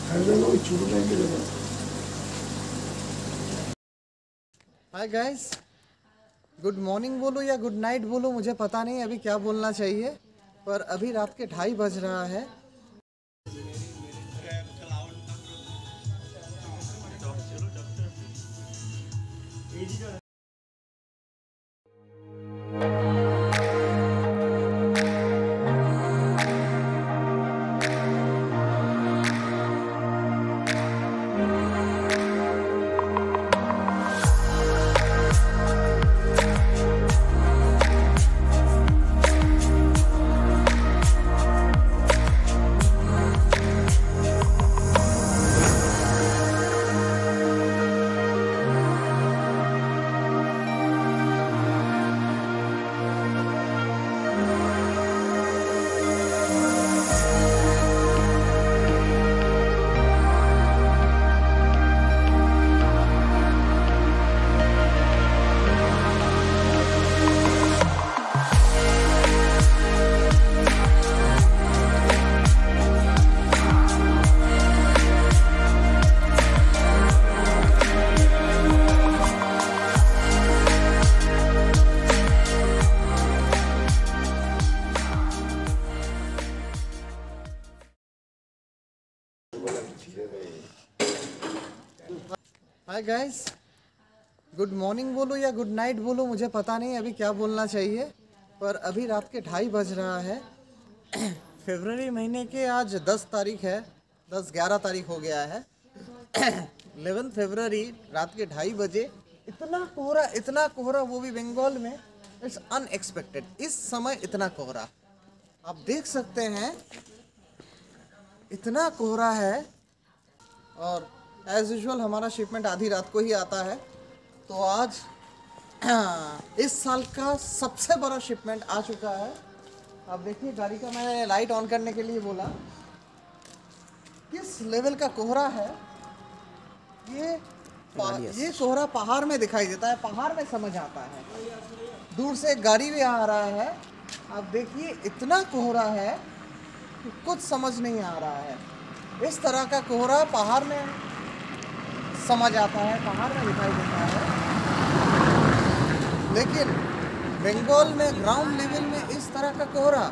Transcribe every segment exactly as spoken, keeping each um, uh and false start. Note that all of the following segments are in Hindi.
हाय गाइस, गुड मॉर्निंग बोलो या गुड नाइट बोलो, मुझे पता नहीं अभी क्या बोलना चाहिए, पर अभी रात के ढाई बज रहा है। हाय गाइस, गुड मॉर्निंग बोलो या गुड नाइट बोलो, मुझे पता नहीं अभी क्या बोलना चाहिए, पर अभी रात के ढाई बज रहा है। फरवरी महीने के आज दस तारीख है, दस ग्यारह तारीख हो गया है। ग्यारह फरवरी रात के ढाई बजे इतना कोहरा, इतना कोहरा, वो भी बंगाल में। इट्स अनएक्सपेक्टेड, इस समय इतना कोहरा आप देख सकते हैं, इतना कोहरा है। और एज यूजुअल हमारा शिपमेंट आधी रात को ही आता है, तो आज इस साल का सबसे बड़ा शिपमेंट आ चुका है। अब देखिए, गाड़ी का मैंने लाइट ऑन करने के लिए बोला, किस लेवल का कोहरा है ये। ये कोहरा पहाड़ में दिखाई देता है, पहाड़ में समझ आता है। दूर से एक गाड़ी भी आ रहा है, आप देखिए इतना कोहरा है कि कुछ समझ नहीं आ रहा है। इस तरह का कोहरा पहाड़ में समझ आता है, पहाड़ में दिखाई देता है, लेकिन बंगाल में ग्राउंड लेवल में इस तरह का कोहरा।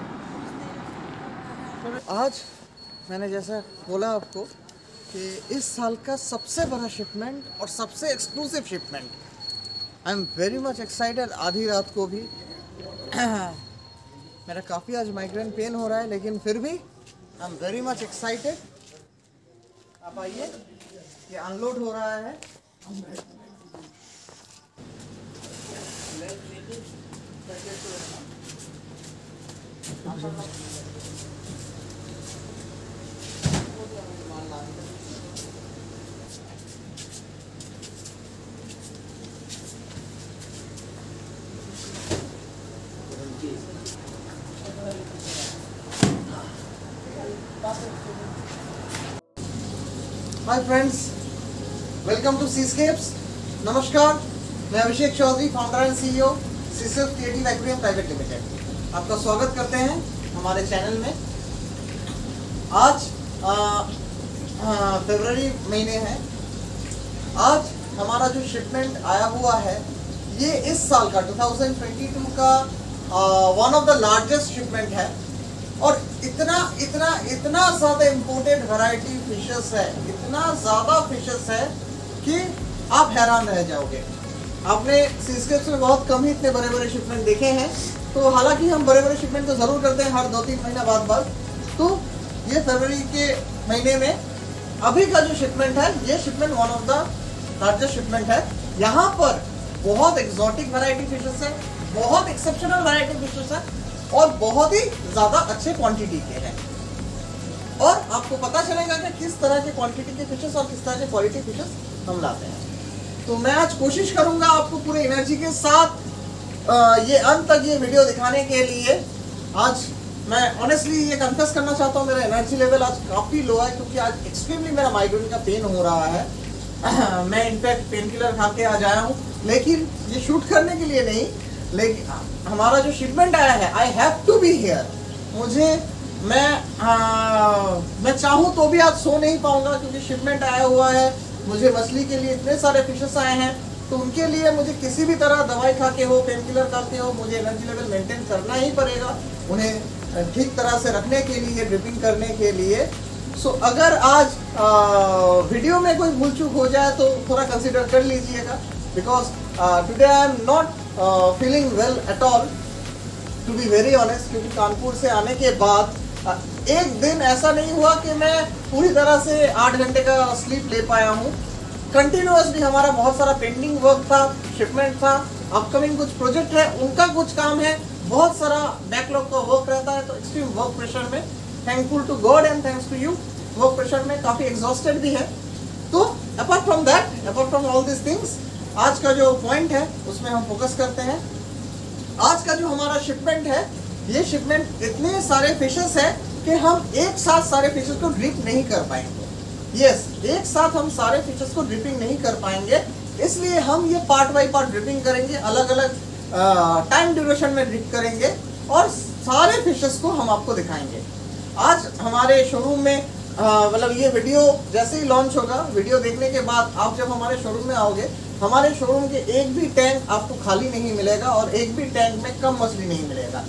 आज मैंने जैसा बोला आपको कि इस साल का सबसे बड़ा शिपमेंट और सबसे exclusive shipment. I am very much excited. आधी रात को भी मेरा काफ़ी आज माइग्रेन पेन हो रहा है, लेकिन फिर भी I am very much excited. आप आइए, ये अनलोड हो रहा है। Hi friends, welcome to Seascapes. नमस्कार, मैं Abhishek Chaudhary, founder and CEO Seascapes creative aquarium private limited. आपका स्वागत करते हैं हमारे चैनल में। आज फरवरी महीने है। आज हमारा जो शिपमेंट आया हुआ है, ये इस साल का दो हज़ार बाईस का one of the largest shipment है। और इतना इतना इतना ज़्यादा इम्पोर्टेड वैरायटी फिशेस है, इतना ज़्यादा फिशेस है कि आप हैरान रह जाओगे। आपने सीस्केप्स में बहुत कम ही इतने बड़े बड़े शिपमेंट देखे हैं। तो हालांकि हम बड़े बड़े शिपमेंट तो ज़रूर करते हैं हर दो तीन महीना बाद बाद। तो ये फरवरी के महीने में अभी का जो शिपमेंट है, ये shipment one of the largest shipment है। यहाँ पर बहुत एक्सोटिक वैरायटी फिशेस है, बहुत एक्सेप्शनल वैरायटी फिशेस है और बहुत ही ज़्यादा अच्छे क्वांटिटी के हैं। और आपको पता चलेगा कि किस तरह के क्वांटिटी के फिशेस और किस तरह के क्वालिटी फिशेस हम लाते हैं। तो मैं आज कोशिश करूंगा आपको पूरे एनर्जी के साथ आ, ये अंत तक ये वीडियो दिखाने के लिए। आज मैं ऑनेस्टली ये कन्फेस करना चाहता हूँ, मेरा एनर्जी लेवल आज काफ़ी लो है, क्योंकि आज एक्सट्रीमली मेरा माइग्रेन का पेन हो रहा है। मैं इनफैक्ट पेन किलर खा के आज आया हूँ, लेकिन ये शूट करने के लिए नहीं, लेकिन हमारा जो शिपमेंट आया है, I have to be here. मुझे मैं आ, मैं चाहूँ तो भी आज सो नहीं पाऊंगा, क्योंकि शिपमेंट आया हुआ है, मुझे मछली के लिए इतने सारे फिशेस आए हैं, तो उनके लिए मुझे किसी भी तरह दवाई खा के हो, पेन किलर खा के हो, मुझे एनर्जी लेवल मेंटेन करना ही पड़ेगा उन्हें ठीक तरह से रखने के लिए, ड्रिपिंग करने के लिए। सो so, अगर आज आ, वीडियो में कोई भूल चूक हो जाए तो थोड़ा कंसिडर कर लीजिएगा, because today I am not feeling well at all, to be very honest, क्योंकि कानपुर से आने के बाद uh, एक दिन ऐसा नहीं हुआ कि मैं पूरी तरह से आठ घंटे का स्लीप ले पाया हूँ। कंटिन्यूसली हमारा बहुत सारा पेंडिंग वर्क था, शिपमेंट था, अपकमिंग कुछ प्रोजेक्ट है, उनका कुछ काम है, बहुत सारा बैकलॉग का वर्क रहता है, तो एक्सट्रीम वर्क प्रेशर में thankful to God and thanks to you, work pressure में काफ़ी एग्जॉस्टेड भी है। तो apart from that, apart from all this things, आज का जो पॉइंट है उसमें हम फोकस करते हैं। आज का जो हमारा शिपमेंट है, ये शिपमेंट इतने सारे फिशेस है कि हम एक साथ सारे फिशेस को ड्रिप नहीं कर पाएंगे। यस yes, एक साथ हम सारे फिशेस को ड्रिपिंग नहीं कर पाएंगे, इसलिए हम ये पार्ट बाय पार्ट ड्रिपिंग करेंगे, अलग अलग टाइम ड्यूरेशन में ड्रिप करेंगे और सारे फिशेस को हम आपको दिखाएंगे। आज हमारे शोरूम में मतलब ये वीडियो जैसे ही लॉन्च होगा, वीडियो देखने के बाद आप जब हमारे शोरूम में आओगे, हमारे शोरूम के एक भी टैंक आपको खाली नहीं मिलेगा और एक भी टैंक में कम मछली नहीं मिलेगा।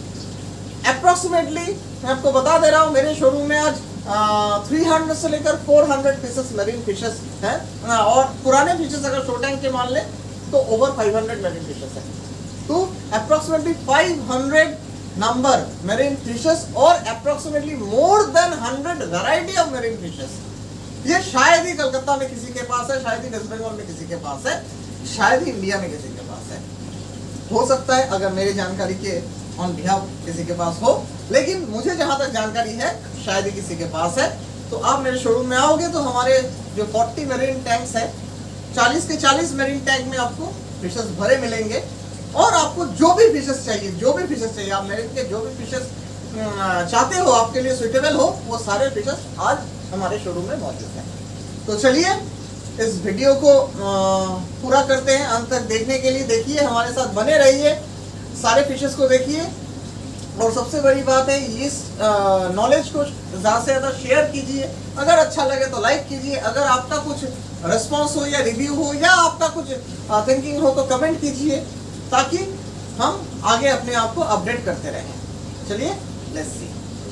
अप्रोक्सीमेटली मैं आपको बता दे रहा हूँ, मेरे शोरूम में आज तीन सौ से लेकर चार सौ फिशेस, मरीन फिशेस हैं, और पुराने फिशेस अगर शो टैंक के मान ले तो ओवर पाँच सौ मरीन फिशेस हैं। तो अप्रोक्सीमेटली पाँच सौ नंबर मरीन फिशेस और approximately more than hundred variety of marine fishes. ये शायद ही कलकत्ता में किसी के पास है, शायद ही वेस्ट बंगाल में किसी के पास है, शायद ही इंडिया में किसी के पास है। हो सकता है अगर मेरी जानकारी के ऑन बिहाफ किसी के पास हो, लेकिन मुझे जहां तक जानकारी है शायद ही किसी के पास है। तो आप मेरे शोरूम में आओगे तो हमारे जो चालीस मरीन टैंक्स है, चालीस के चालीस मरीन टैंक में आपको फिशेस भरे मिलेंगे, और आपको जो भी फिशेस चाहिए, जो भी फिशेस चाहिए, आप मरीन के जो भी फिशेस चाहते हो, आपके लिए सुइटेबल हो, वो सारे फिशेस आज हमारे शोरूम में मौजूद हैं। तो चलिए इस वीडियो को पूरा करते हैं, अंत तक देखने के लिए देखिए, हमारे साथ बने रहिए, सारे फिशेस को देखिए, और सबसे बड़ी बात है इस नॉलेज को ज़्यादा से ज़्यादा शेयर कीजिए। अगर अच्छा लगे तो लाइक कीजिए, अगर आपका कुछ रिस्पॉन्स हो या रिव्यू हो या आपका कुछ थिंकिंग हो तो कमेंट कीजिए, ताकि हम आगे अपने आप को अपडेट करते रहें। चलिए लेट्स सी।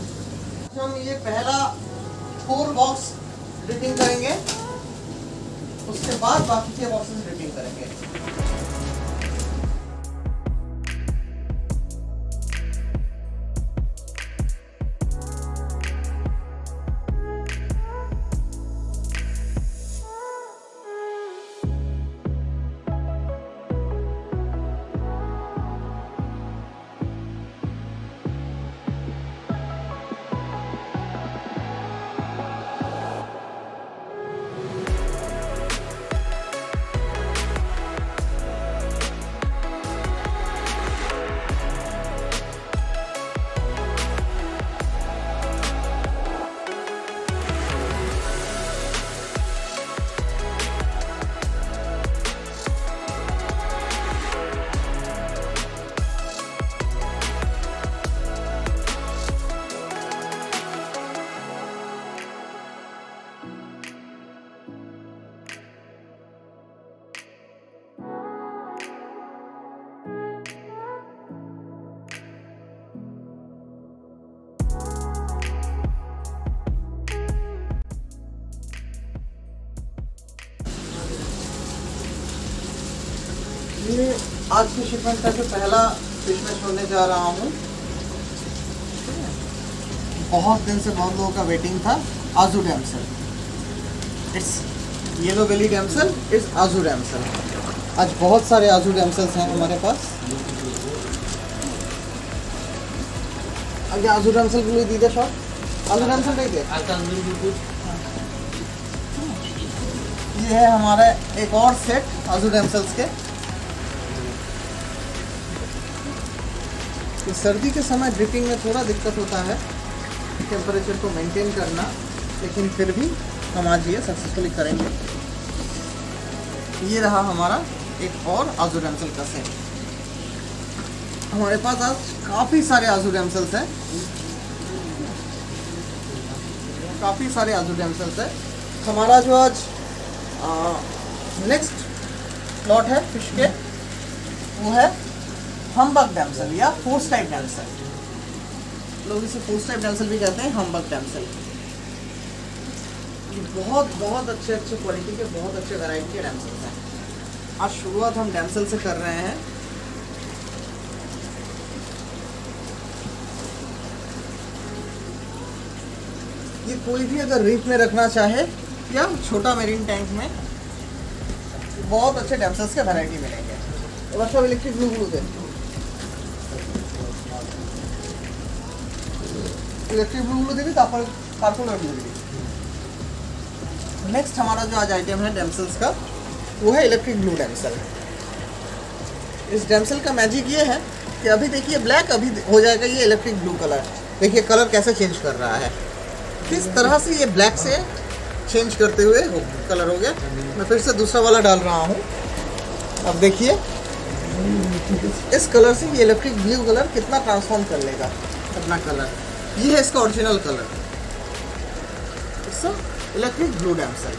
हम ये पहला फोर बॉक्स ड्रिपिंग करेंगे, उसके बाद बाकी के बॉक्सेस ड्रिपिंग करेंगे। ये आज की शिपमेंट का जो पहला फिश मैं छोड़ने जा रहा हूँ, बहुत दिन से बहुत लोगों का वेटिंग था, azure damsel. It's yellow belly damsel, it's azure damsel. आज बहुत सारे आजू डैमसल्स हैं हमारे पास। आगे आजू डैमसल के लिए दीदे शॉट आजू डैमसल नहीं दे। ये है हमारा एक और सेट आजू डैमसल्स के। इस सर्दी के समय ड्रिपिंग में थोड़ा दिक्कत होता है टेम्परेचर को मेंटेन करना, लेकिन फिर भी हम आज ये सक्सेसफुली करेंगे। ये रहा हमारा एक और आजू डैमसल का सेट। हमारे पास आज काफ़ी सारे आजू डैमसल्स हैं। काफ़ी सारे आजू डैमसेल्स है। हमारा जो आज नेक्स्ट लॉट है फिश के, वो है हम्बक डैमसेल या फोर्स टाइप डैमसेल। लोग इसे फोर्स टाइप डैमसेल भी कहते हैं, हम्बक डैमसेल। ये बहुत बहुत अच्छे अच्छे क्वालिटी के, बहुत अच्छे वैरायटी के डैमसेल्स हैं। आज शुरुआत हम डैमसेल से कर रहे हैं। ये कोई भी अगर रीफ में रखना चाहे या छोटा मेरीन टैंक में, बहुत अच्छे डैमसेल्स के वैरायटी मिलेंगे। तो बस इलेक्ट्रिक ब्लू ग्लू दे, इलेक्ट्रिक ब्लू ग्लू देवी तापर कार्बोनेट ब्लू देवी। नेक्स्ट हमारा जो आज आइटम है डैमसेल्स का, वो है इलेक्ट्रिक ब्लू डैमसेल। इस डैमसेल का मैजिक ये है कि अभी देखिए ब्लैक, अभी हो जाएगा ये इलेक्ट्रिक ब्लू कलर। देखिए कलर कैसे चेंज कर रहा है, किस तरह से ये ब्लैक से चेंज करते हुए हो, कलर हो गया। मैं फिर से दूसरा वाला डाल रहा हूँ। अब देखिए इस कलर से ये इलेक्ट्रिक ब्लू कलर कितना ट्रांसफॉर्म कर लेगा अपना कलर। ये है इसका original colour, electric blue damsel.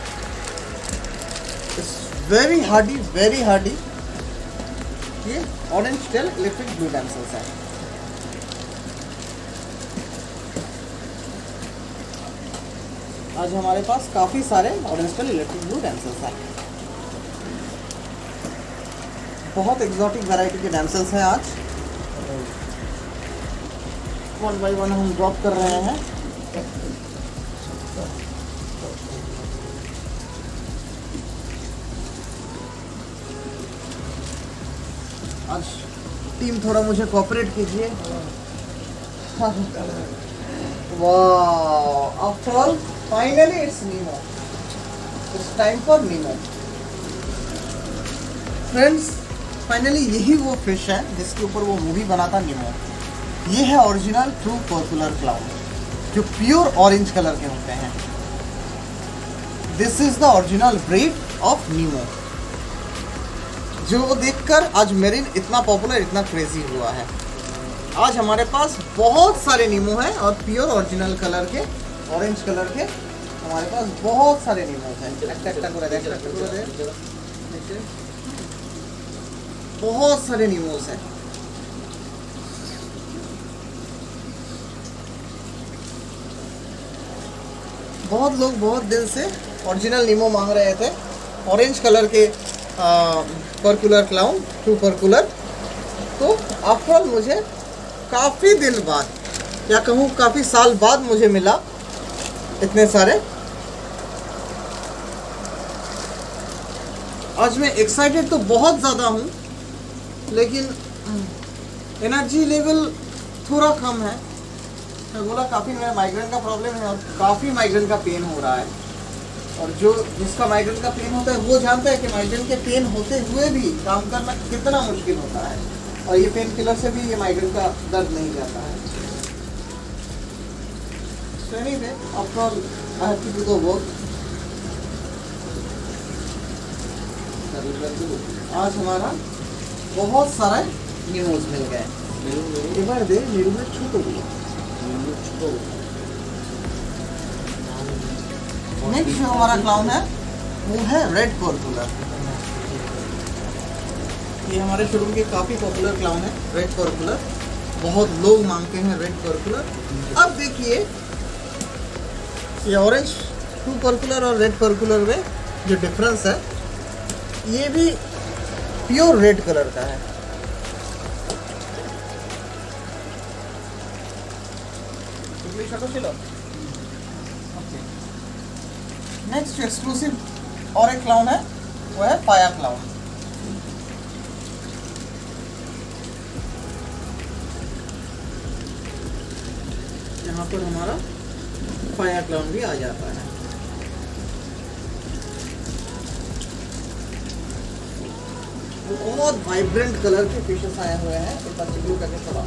Very hardy, very hardy. ये orange tail electric blue damsels है। आज हमारे पास काफी सारे orange tail electric blue damsels हैं। बहुत एक्सोटिक वैरायटी के डैमसेल्स हैं आज। वन बाय वन हम ड्रॉप कर रहे हैं। आज टीम थोड़ा मुझे कोऑपरेट कीजिए। वाह, after all finally it's Nemo, it's time for Nemo. Friends, finally यही वो फिश है जिसके ऊपर वो मूवी बना था, नीमो। ये है ओरिजिनल ट्रू पर्कुलर क्लाउन, जो प्योर ऑरेंज कलर के होते हैं। This is the original breed of Nemo, जो देखकर आज मेरीन इतना पॉपुलर, इतना क्रेजी हुआ है। आज हमारे पास बहुत सारे नीमो हैं और प्योर ओरिजिनल कलर के, ऑरेंज कलर के हमारे पास बहुत सारे नीमो हैं। बहुत सारे नीमोस हैं। बहुत लोग बहुत दिन से ओरिजिनल नीमो मांग रहे थे, ऑरेंज कलर के पर्कुलर क्लाउन, ट्रू पर्कुलर। तो आफ्टर ऑल मुझे काफ़ी दिन बाद, या कहूँ काफ़ी साल बाद मुझे मिला इतने सारे। आज मैं एक्साइटेड तो बहुत ज़्यादा हूँ, लेकिन एनर्जी लेवल थोड़ा कम है। मैं बोला काफ़ी मेरा माइग्रेन का प्रॉब्लम है और काफ़ी माइग्रेन का पेन हो रहा है। और जो जिसका माइग्रेन का पेन होता है वो जानता है कि माइग्रेन के पेन होते हुए भी काम करना कितना मुश्किल होता है, और ये पेन किलर से भी ये माइग्रेन का दर्द नहीं जाता है। So anyway, after all, I have to do the work. आज हमारा बहुत सारा नीमोस मिल गए। एक बार दे नीरू में छोटो नेक्स्ट जो हमारा क्लाउन है वो है रेड पर्कुलर। ये हमारे शोरूम के काफ़ी पॉपुलर क्लाउन है, रेड पर्कुलर। बहुत लोग मांगते हैं रेड पर्कुलर। अब देखिए ये ऑरेंज ट्रू पर्कुलर और रेड पर्कुलर में जो डिफरेंस है, ये भी प्योर रेड कलर का है। नेक्स्ट एक्सक्लूसिव और एक क्लाउन है, वो है फायर क्लाउन। यहाँ पर हमारा फायर क्लाउन भी आ जाता है। बहुत वाइब्रेंट कलर के फिशेस आए हुए हैं। एक बार चिकलू करके चला।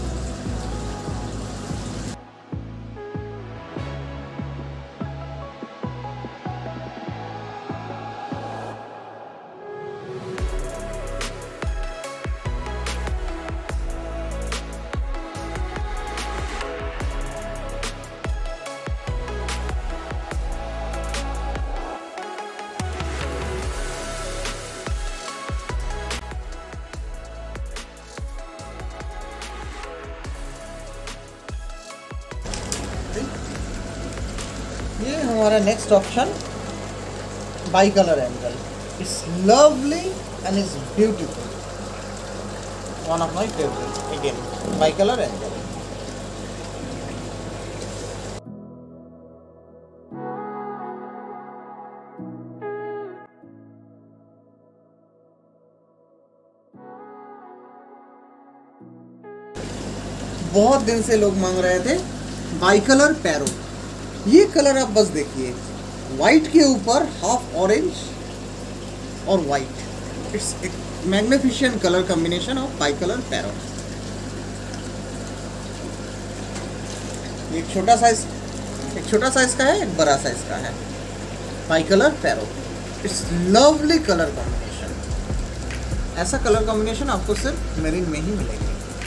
ये हमारा next option bicolour angel. It's lovely and is beautiful. One of my favourite again bicolour angel. बहुत दिन से लोग मांग रहे थे बाई कलर पैरो. ये कलर आप बस देखिए, वाइट के ऊपर हाफ ऑरेंज और white. It's magnificent colour combination of bicolour parrot. एक छोटा साइज एक छोटा साइज का है, एक बड़ा साइज का है. Bicolour parrot. It's lovely colour combination. ऐसा कलर कॉम्बिनेशन आपको सिर्फ मेरीन में ही मिलेगा.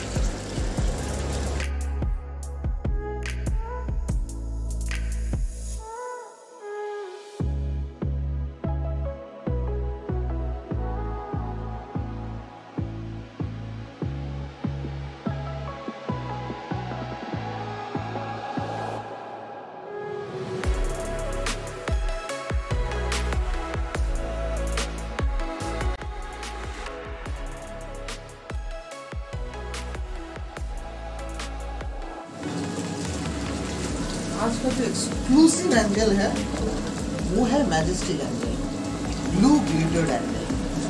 आज का जो एक्सक्लूसिव एंगल है वो है majestic angel, blue glittered angel.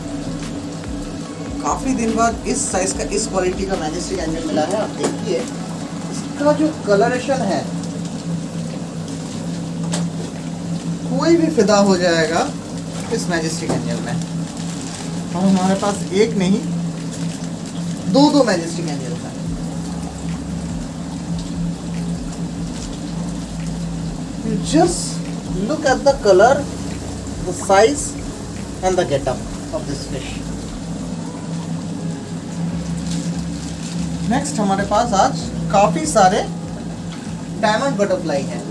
काफी दिन बाद इस साइज का, इस क्वालिटी का मैजेस्टिक एंगल मिला है. आप देखिए इसका जो कलरेशन है, कोई भी फिदा हो जाएगा इस मैजेस्टिक एंगल में. और हमारे पास एक नहीं, दो दो मैजेस्टिक एंगल है. You just look at the color, the size and the getup of this fish. Next हमारे पास आज काफी सारे डायमंड बटरफ्लाई हैं.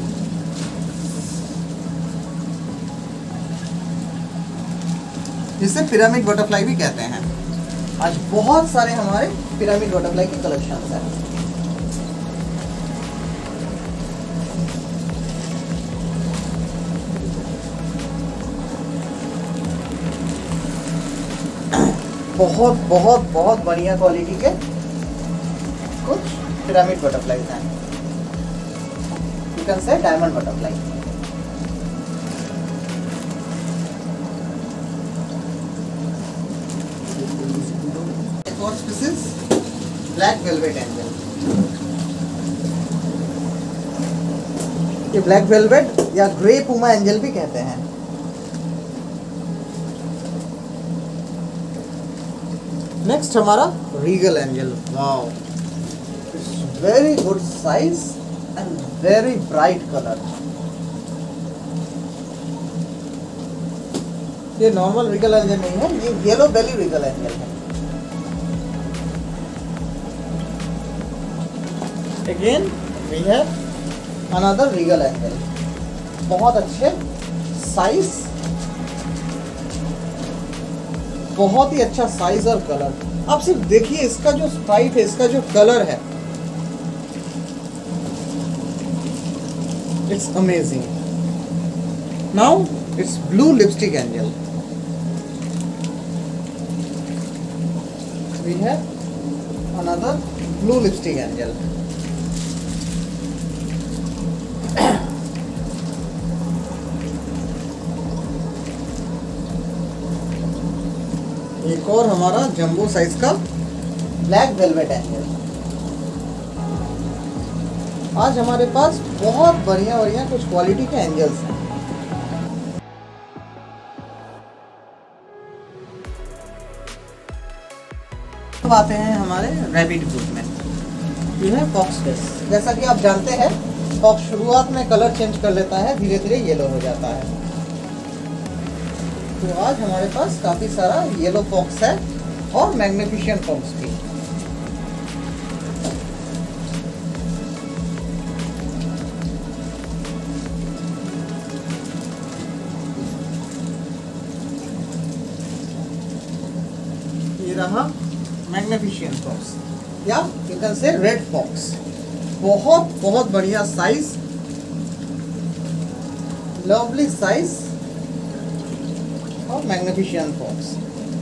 जिसे पिरामिड बटरफ्लाई भी कहते हैं. आज बहुत सारे हमारे पिरामिड बटरफ्लाई के कलेक्शंस हैं. बहुत बहुत बहुत बढ़िया क्वालिटी के कुछ पिरामिड बटरफ्लाईज हैं. You can say diamond butterfly. एक और स्पीसीज ब्लैक वेलवेट एंजल. ये ब्लैक वेलवेट या ग्रे पुमा एंजल भी कहते हैं. नेक्स्ट हमारा regal angel. Wow, it's very good size and very bright colour. ये नॉर्मल रीगल एंजल नहीं है, ये येलो बेली रीगल एंजल है. Again we have another regal angel. बहुत अच्छे साइज, बहुत ही अच्छा साइज और कलर. आप सिर्फ देखिए इसका जो स्ट्राइप है, इसका जो कलर है, it's amazing. Now it's blue lipstick angel. We have another blue lipstick angel. एक और हमारा जंबो साइज का ब्लैक वेलवेट एंजल. आज हमारे पास बहुत बढ़िया बढ़िया कुछ क्वालिटी के एंजल्स हैं. अब आते हैं हमारे रैबिट ग्रुप में. ये है फॉक्स फिश. जैसा कि आप जानते हैं, फॉक्स शुरुआत में कलर चेंज कर लेता है, धीरे धीरे येलो हो जाता है. तो आज हमारे पास काफी सारा येलो फॉक्स है और मैग्निफिशिएंट फॉक्स भी. ये रहा मैग्निफिशिएंट फॉक्स या you can say red fox. बहुत बहुत बढ़िया साइज lovely size और magnificent box.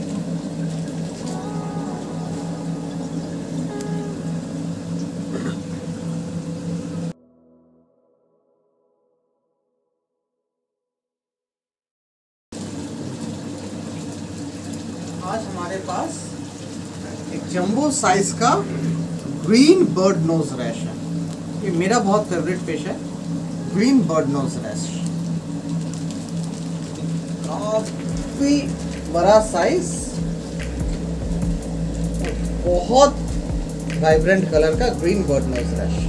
आज हमारे पास एक जंबो साइज का ग्रीन बर्ड नोज रैश है। ये मेरा बहुत फेवरेट फिश है, ग्रीन बर्ड नोज रैश। काफी बड़ा साइज, बहुत वाइब्रेंट कलर का ग्रीन बर्ड नोज रैश।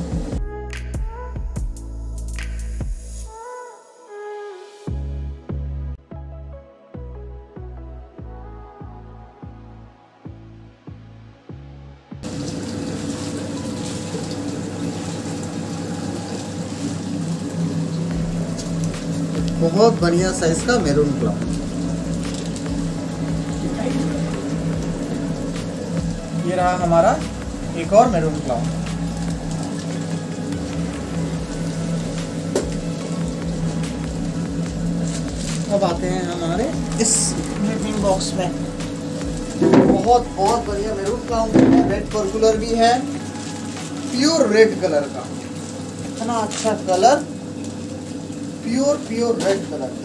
बहुत बढ़िया साइज का मैरून क्लाउन। ये रहा हमारा एक और मैरून क्लाउन। अब आते हैं हमारे इस गिफ्टिंग बॉक्स में। बहुत बहुत बढ़िया मैरून क्लाउन है, रेड पर्कुलर भी है, प्योर रेड कलर का। इतना अच्छा colour, pure pure red colour का।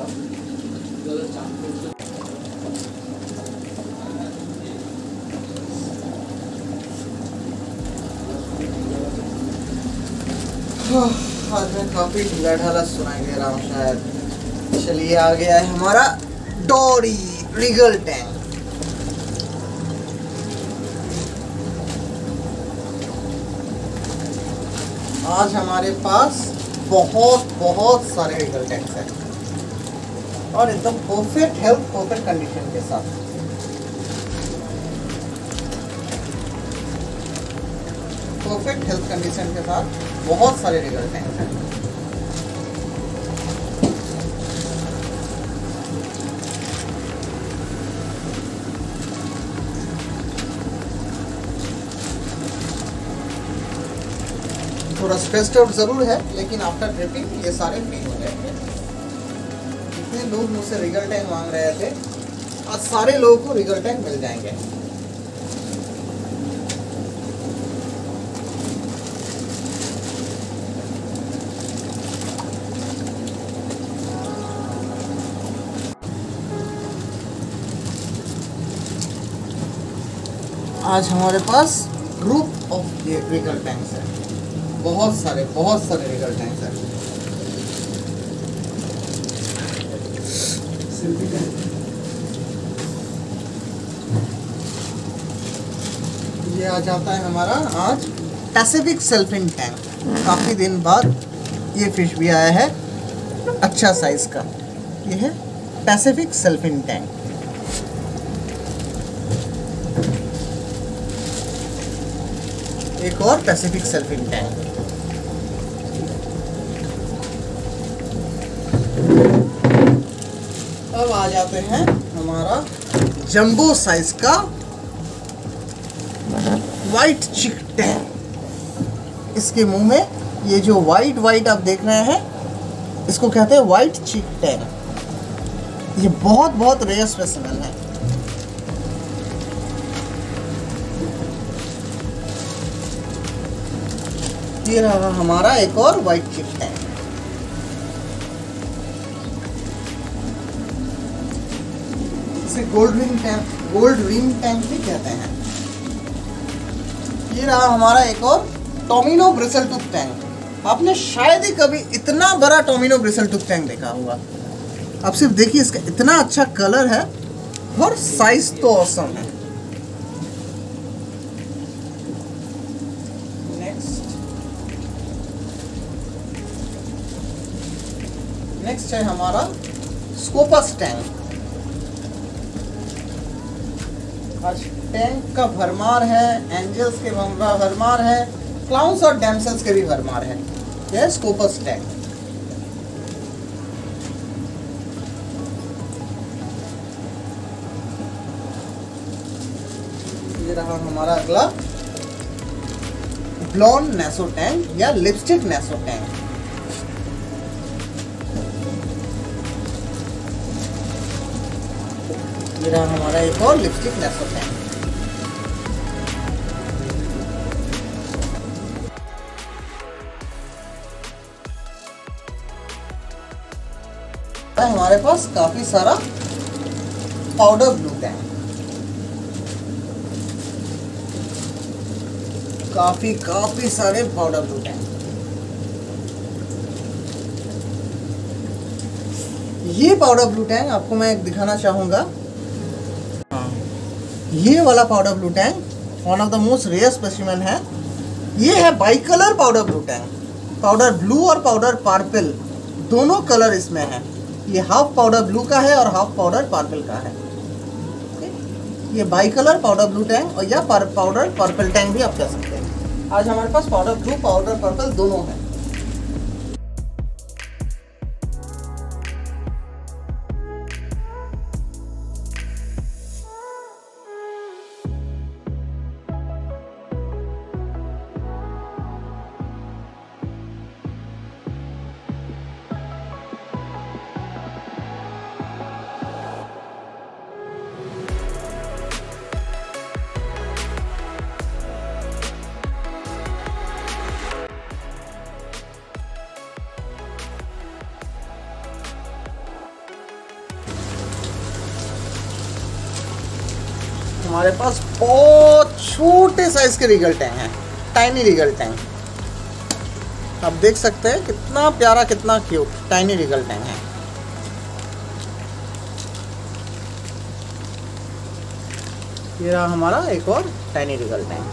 आज मैं काफी ढीला ढाला सुनाई दे रहा हूँ शायद। चलिए आ गया है हमारा डोरी रिगल टैंक। आज हमारे पास बहुत बहुत सारे रिगल टैंक्स हैं और एकदम परफेक्ट हेल्थ, परफेक्ट कंडीशन के साथ। परफेक्ट हेल्थ कंडीशन के साथ बहुत सारे रिगल टैंक्स हैं। थोड़ा स्ट्रेस्ड आउट जरूर है, लेकिन आफ्टर ड्रिपिंग ये सारे फ्री हो जाएंगे। इतने लोग मुझसे रिगल टैंक मांग रहे थे, आज सारे लोगों को रिगल टैंक मिल जाएंगे। आज हमारे पास ग्रुप ऑफ ये रिगल टैंक्स है, बहुत सारे बहुत सारे रिगल टैंक्स हैं। ये आ जाता है हमारा आज पैसिफिक सेल्फिन टैंक। काफी दिन बाद ये फिश भी आया है, अच्छा साइज का। ये है पैसिफिक सेल्फिन टैंक। एक और पैसिफिक सेल्फिन टैंक। अब आ जाते हैं हमारा जंबो साइज का वाइट चिक टैंक। इसके मुंह में ये जो वाइट वाइट आप देख रहे हैं, इसको कहते हैं वाइट चिक टैंक। ये बहुत बहुत रेयर स्पेसिमेन है। ये रहा हमारा एक और वाइट चिक टैंक। इसे gold ring tang, gold ring tang भी कहते हैं। ये रहा हमारा एक और टोमिनो ब्रिसलटूथ टैंक। आपने शायद ही कभी इतना बड़ा टोमिनो ब्रिसलटूथ टैंक देखा होगा। आप सिर्फ देखिए, इसका इतना अच्छा कलर है और साइज तो ऑसम है। नेक्स्ट है हमारा स्कोपस टैंक। आज टैंक का भरमार है, एंजल्स के भरमार है, क्लाउन्स और डैमसेल्स के भी भरमार है। यह स्कोपस टैंक। ये रहा हमारा अगला ब्लॉन्ड नेसो टैंक या लिपस्टिक नेसो टैंक। ये रहा हमारा एक और लिपस्टिक नेसो टैंक। हमारे पास काफी सारा पाउडर ब्लू टैंक, काफी काफी सारे पाउडर ब्लू टैंक। ये पाउडर ब्लू टैंक आपको मैं एक दिखाना चाहूंगा। ये वाला powder blue tang one of the most rare specimen है। ये है bicolour powder blue tang. Powder blue और पाउडर पर्पल दोनों कलर इसमें है। ये हाफ पाउडर ब्लू का है और हाफ पाउडर पर्पल का है। ये bicolour powder blue tang और या पाउडर पर्पल टैंक भी आप कह सकते हैं। आज हमारे पास पाउडर ब्लू पाउडर पर्पल दोनों है। हमारे पास बहुत छोटे साइज के रिगल टैंक हैं, टाइनी रिगल टैंक। आप देख सकते हैं कितना प्यारा, कितना क्यूट टाइनी रिगल टैंक है। ये रहा हमारा एक और टाइनी रिगल टैंक।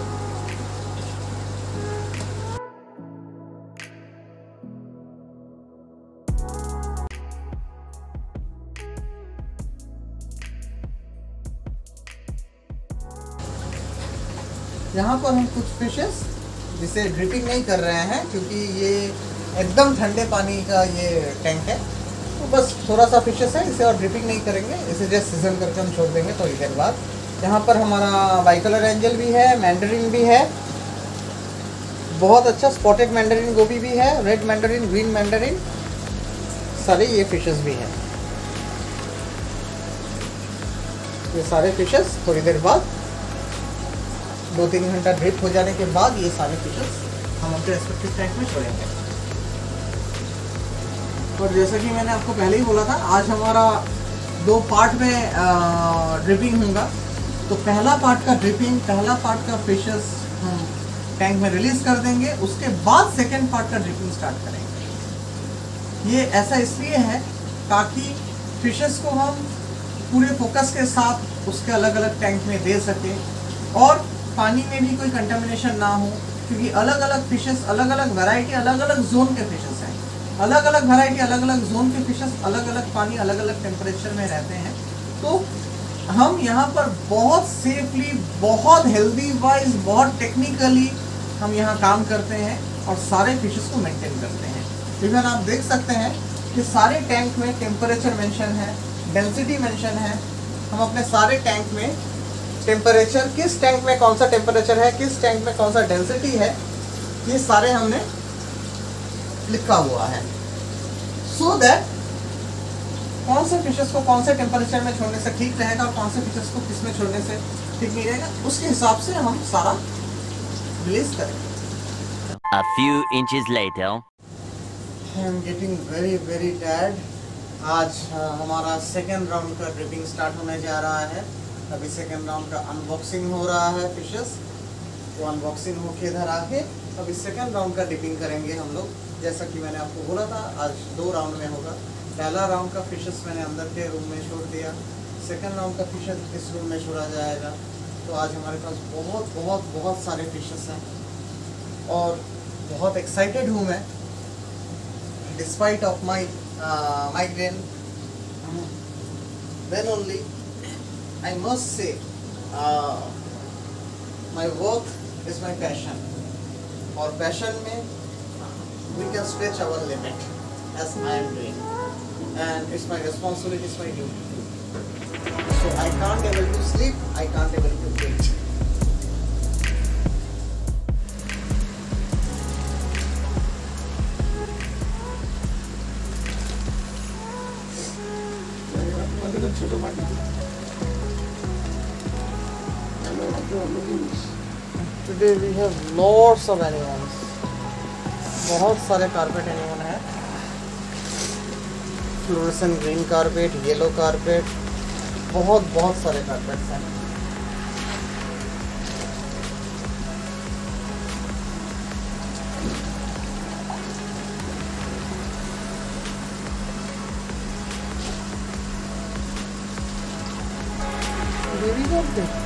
यहाँ पर हम कुछ फिशेस जिसे ड्रिपिंग नहीं कर रहे हैं क्योंकि ये एकदम ठंडे पानी का ये टैंक है, तो बस थोड़ा सा फिशेस है, इसे और ड्रिपिंग नहीं करेंगे, इसे जस्ट सीजन करके हम छोड़ देंगे थोड़ी देर बाद। यहाँ पर हमारा बाई कलर एंजल भी है, मैंडरिन भी है, बहुत अच्छा स्पॉटेड मैंडरिन गोभी भी है, रेड मैंडरिन, ग्रीन मैंडरिन, सारे ये फिशेस भी हैं। ये सारे फिशेस थोड़ी देर बाद दो तीन घंटा ड्रिप हो जाने के बाद ये सारे फिशेस हम अपने रेस्पेक्टिव टैंक में छोड़ेंगे। और जैसा कि मैंने आपको पहले ही बोला था, आज हमारा दो पार्ट में ड्रिपिंग होगा। तो पहला पार्ट का ड्रिपिंग, पहला पार्ट का फिशेस हम टैंक में रिलीज कर देंगे, उसके बाद सेकेंड पार्ट का ड्रिपिंग स्टार्ट करेंगे। ये ऐसा इसलिए है ताकि फिशेस को हम पूरे फोकस के साथ उसके अलग अलग टैंक में दे सकें और पानी में भी कोई कंटामिनेशन ना हो, क्योंकि अलग अलग फिशेस, अलग अलग वैरायटी, अलग अलग जोन के फिशेस हैं। अलग अलग वैरायटी, अलग अलग जोन के फिशेस अलग अलग पानी, अलग अलग टेम्परेचर में रहते हैं। तो हम यहाँ पर बहुत सेफली, बहुत हेल्दी वाइज, बहुत टेक्निकली हम यहाँ काम करते हैं और सारे फिशेस को मेंटेन करते हैं। इवन आप देख सकते हैं कि सारे टैंक में टेम्परेचर मेंशन है, डेंसिटी मेंशन है। हम अपने सारे टैंक में टेम्परेचर, किस टैंक में कौन सा टेम्परेचर है, किस टैंक में कौन सा डेंसिटी है, ये सारे हमने लिखा हुआ है। सो so दैट कौन से फिशेस को कौन से टेम्परेचर में छोड़ने से ठीक रहेगा और कौन से फिशेस को किस में छोड़ने से ठीक नहीं रहेगा, उसके हिसाब से हम सारा रिलीज करेंगे। A few inches later. I am getting very very tired. आज हमारा सेकेंड राउंड का ड्रिपिंग स्टार्ट होने जा रहा है। अभी सेकेंड राउंड का अनबॉक्सिंग हो रहा है फिशेस, वो अनबॉक्सिंग होके इधर आके अभी सेकेंड राउंड का डिपिंग करेंगे हम लोग। जैसा कि मैंने आपको बोला था, आज दो राउंड में होगा। पहला राउंड का फिशेस मैंने अंदर के रूम में छोड़ दिया, सेकेंड राउंड का फिशेस इस रूम में छोड़ा जाएगा। तो आज हमारे पास बहुत बहुत बहुत सारे फिशेस हैं और बहुत एक्साइटेड हूँ मैं, despite of my migraine. Then only I must say, uh, my work is my passion. और passion में we can stretch our limit as I am doing, and it's my responsibility, it's my duty. So I can't able to sleep, I can't able to wait. छोटो Today we have lots of animals. बहुत सारे कारपेट एनिमल हैं. Fluorescent green carpet, yellow carpet, बहुत बहुत सारे कारपेट्स हैं. Baby carpet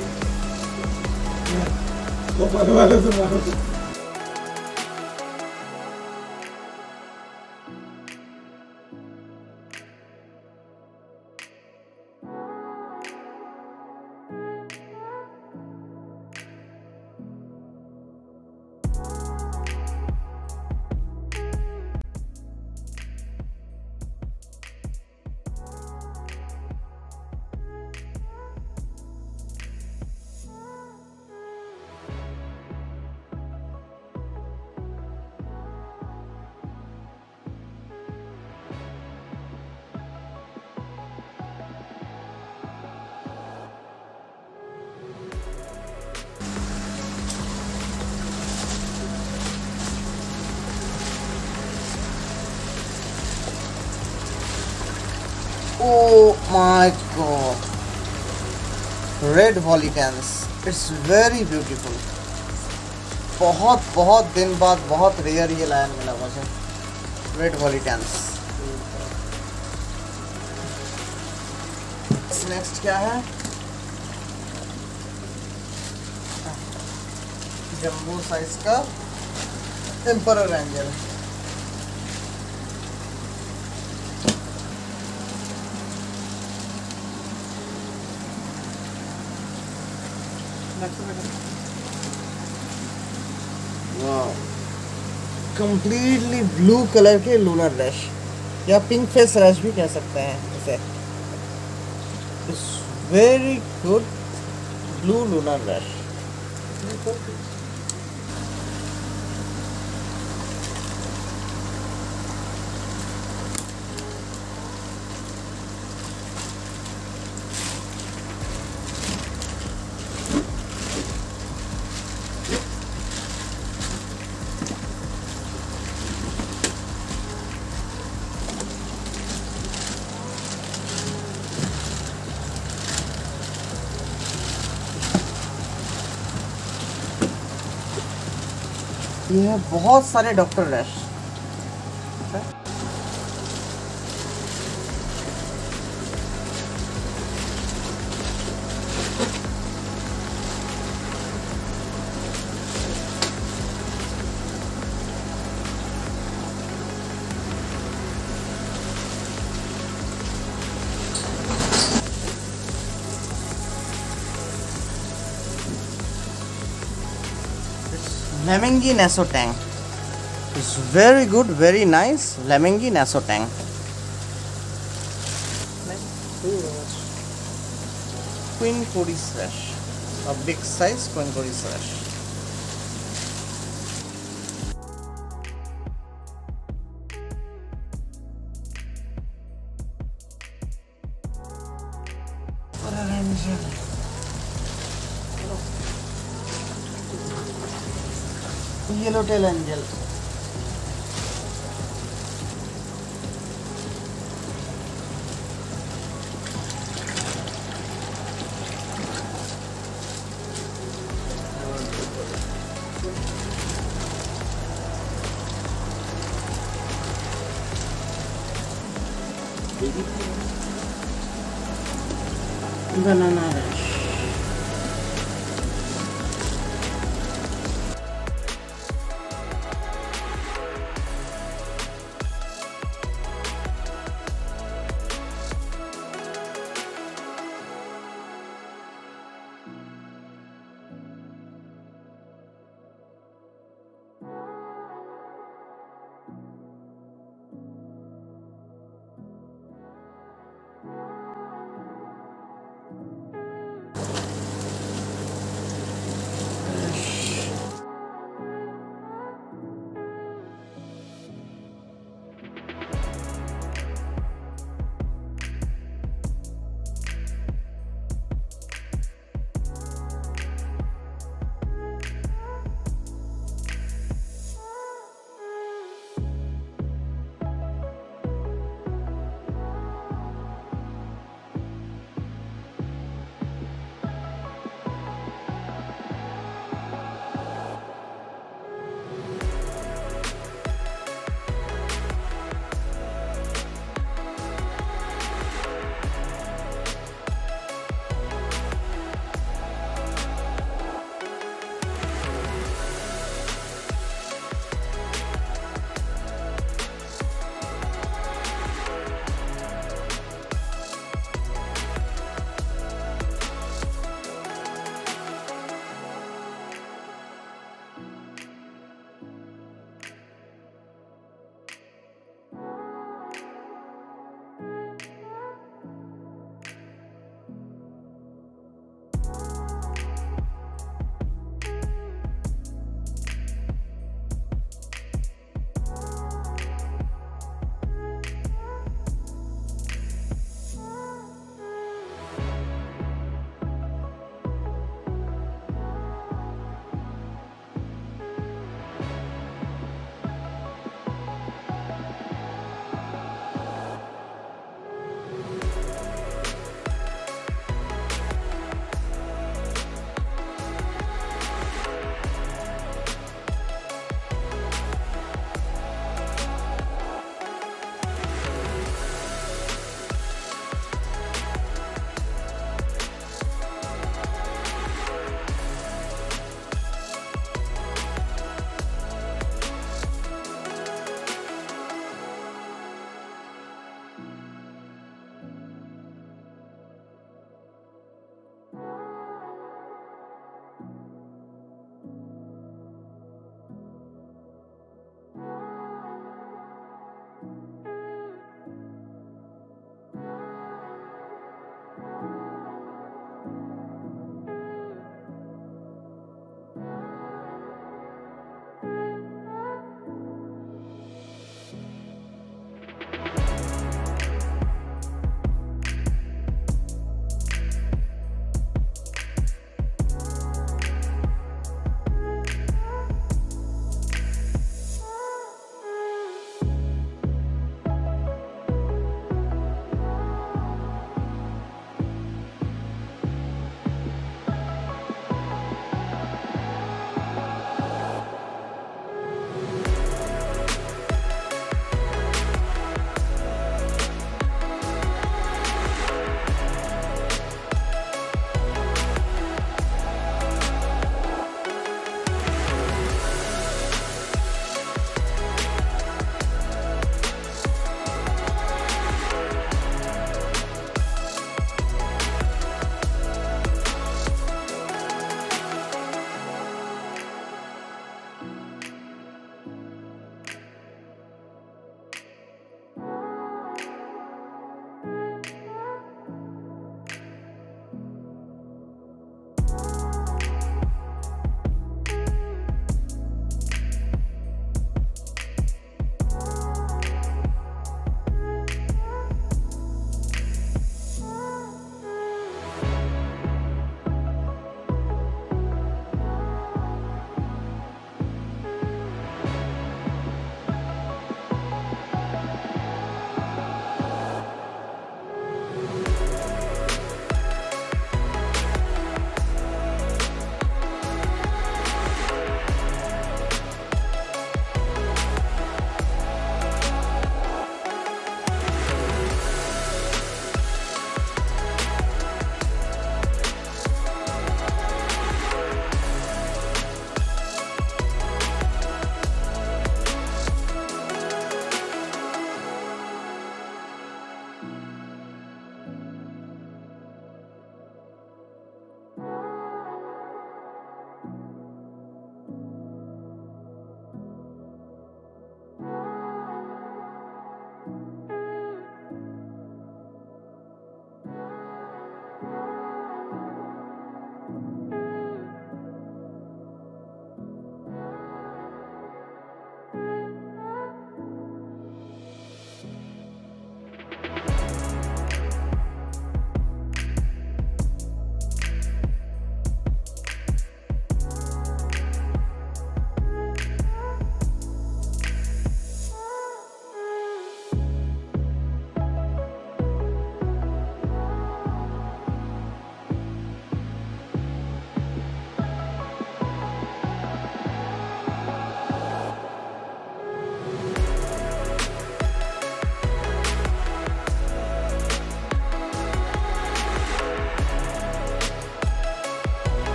Oh my god, red volitans, it's very beautiful. बहुत बहुत दिन बाद बहुत रेयर ये लायन मिला मुझे, रेड वॉलिटेंस. नेक्स्ट क्या है? जंबो साइज का emperor angel. Completely blue colour के लूनर रैश या पिंक फेस रैश भी कह सकते हैं इसे. It's very good blue lunar wrasse. ये है बहुत सारे doctor wrasse. Lemmingi Nasotang. It's very good, very nice. Lemmingi Nasotang. Queen Cody Thrush. A big size Queen Cody Thrush. Yellowtail angel. Banana rash.